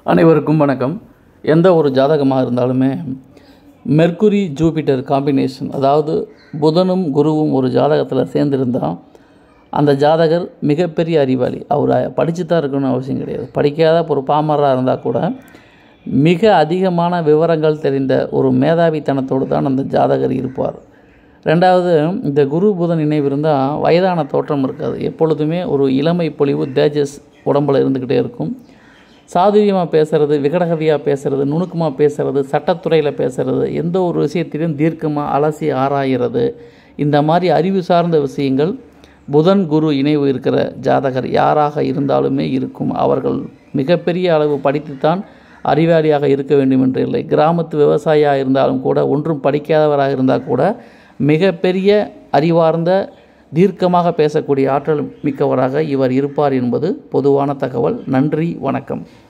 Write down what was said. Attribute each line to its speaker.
Speaker 1: அனைவருக்கும் வணக்கம். எந்த ஒரு ஜாதகமாக இருந்தாலுமே மெர்க்குரி ஜூபிட்டர் காம்பினேஷன், அதாவது புதனும் குருவும் ஒரு ஜாதகத்தில் சேர்ந்துருந்தால் அந்த ஜாதகர் மிகப்பெரிய அறிவாளி. அவர் படித்து தான் இருக்கணும்னு அவசியம் கிடையாது. படிக்காத ஒரு பாமராக இருந்தால் கூட மிக அதிகமான விவரங்கள் தெரிந்த ஒரு மேதாவித்தனத்தோடு தான் அந்த ஜாதகர் இருப்பார். ரெண்டாவது, இந்த குரு புதன் இணைவு இருந்தால் வயதான தோற்றம் இருக்காது. எப்பொழுதுமே ஒரு இளமை பொலிவு, தேஜஸ் உடம்பில் இருந்துக்கிட்டே இருக்கும். சாதுரியமாக பேசுகிறது, விகடகவியாக பேசுகிறது, நுணுக்கமாக பேசுகிறது, சட்டத்துறையில் பேசுகிறது, எந்த ஒரு விஷயத்திலையும் தீர்க்கமாக அலசி ஆராயிறது, இந்த மாதிரி அறிவு சார்ந்த விஷயங்கள் புதன் குரு இணைவு இருக்கிற ஜாதகர் யாராக இருந்தாலுமே இருக்கும். அவர்கள் மிகப்பெரிய அளவு படித்துத்தான் அறிவாளியாக இருக்க வேண்டும் என்று இல்லை. கிராமத்து விவசாயியாக இருந்தாலும் கூட, ஒன்றும் படிக்காதவராக இருந்தால் கூட மிகப்பெரிய அறிவார்ந்த தீர்க்கமாக பேசக்கூடிய ஆற்றல் மிக்கவராக இவர் இருப்பார் என்பது பொதுவான தகவல். நன்றி, வணக்கம்.